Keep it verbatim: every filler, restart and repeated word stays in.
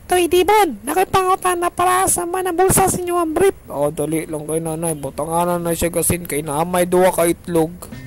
Toy Dibon, nakipangutan na para sa man ang bulsa sa inyo ang brief. O, dali lang kay nanay. Butanganan na siya gasin kay naamay duwa ka itlog.